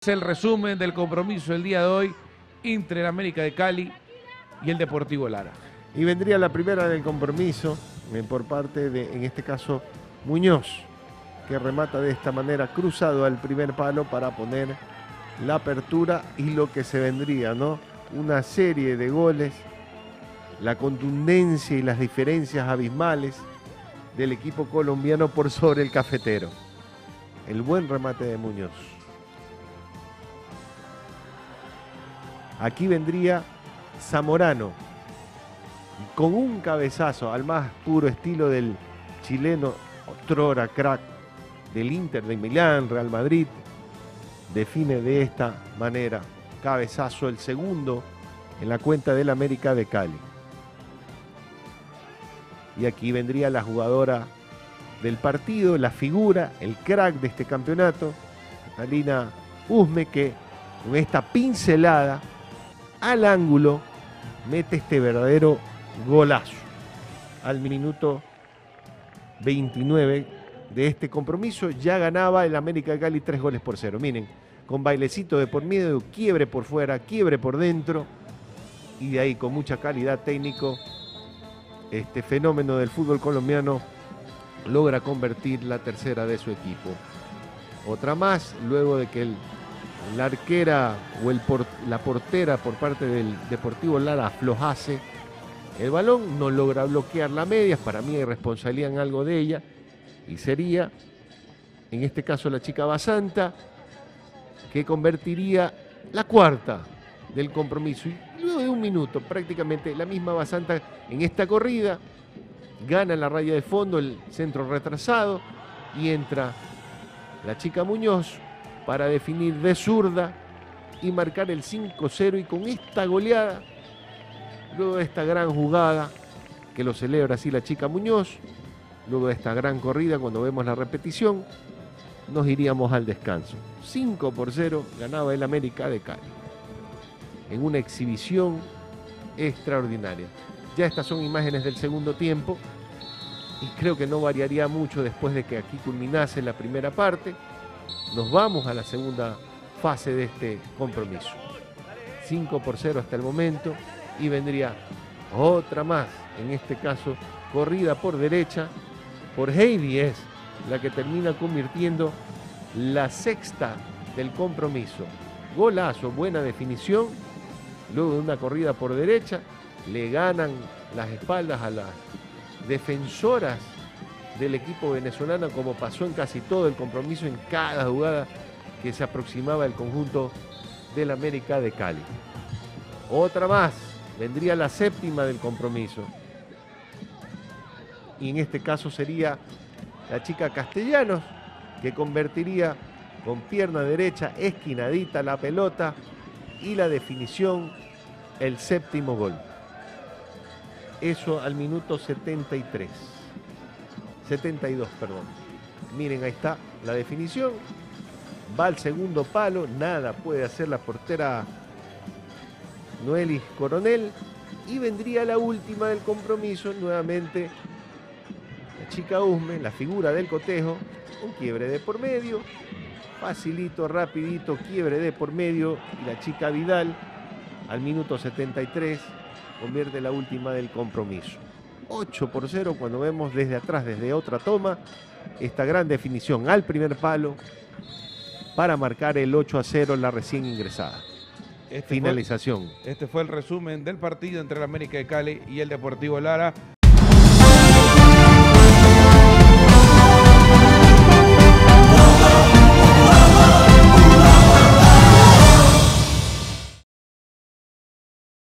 el resumen del compromiso del día de hoy entre el América de Cali y el Deportivo Lara. Y vendría la primera del compromiso por parte de, en este caso, Muñoz, que remata de esta manera cruzado al primer palo para poner la apertura y lo que se vendría, ¿no? Una serie de goles, la contundencia y las diferencias abismales del equipo colombiano por sobre el cafetero. El buen remate de Muñoz. Aquí vendría Zamorano con un cabezazo al más puro estilo del chileno, otrora crack del Inter de Milán, Real Madrid. Define de esta manera, cabezazo, el segundo en la cuenta del América de Cali. Y aquí vendría la jugadora del partido, la figura, el crack de este campeonato, Catalina Usme, que con esta pincelada al ángulo mete este verdadero golazo al minuto 29 de este compromiso. Ya ganaba el América de Cali 3-0. Miren, con bailecito de por medio, quiebre por fuera, quiebre por dentro, y de ahí con mucha calidad técnico, este fenómeno del fútbol colombiano logra convertir la tercera de su equipo. Otra más, luego de que la arquera o la portera por parte del Deportivo Lara aflojase el balón, no logra bloquear la media. Para mí hay responsabilidad en algo de ella, y sería, en este caso, la chica Basanta, que convertiría la cuarta del compromiso. Y luego de un minuto, prácticamente la misma Basanta en esta corrida, gana la raya de fondo, el centro retrasado, y entra la chica Muñoz para definir de zurda y marcar el 5-0. Y con esta goleada, luego de esta gran jugada, que lo celebra así la chica Muñoz, luego de esta gran corrida, cuando vemos la repetición, nos iríamos al descanso. 5-0 ganaba el América de Cali, en una exhibición extraordinaria. Ya estas son imágenes del segundo tiempo, y creo que no variaría mucho después de que aquí culminase la primera parte. Nos vamos a la segunda fase de este compromiso. 5-0 hasta el momento, y vendría otra más, en este caso corrida por derecha por Heidi, es la que termina convirtiendo la sexta del compromiso. Golazo, buena definición, luego de una corrida por derecha, le ganan las espaldas a las defensoras del equipo venezolano, como pasó en casi todo el compromiso, en cada jugada que se aproximaba el conjunto del América de Cali. Otra más, vendría la séptima del compromiso, y en este caso sería la chica Castellanos, que convertiría con pierna derecha, esquinadita la pelota, y la definición, el séptimo gol. Eso al minuto 72, perdón. Miren, ahí está la definición. Va al segundo palo, nada puede hacer la portera Noelis Coronel. Y vendría la última del compromiso, nuevamente la chica Usme, la figura del cotejo, un quiebre de por medio, facilito, rapidito, quiebre de por medio, y la chica Vidal al minuto 73 convierte la última del compromiso. 8-0 cuando vemos desde atrás, desde otra toma, esta gran definición al primer palo para marcar el 8-0, la recién ingresada. Finalización. Este fue el resumen del partido entre el América de Cali y el Deportivo Lara.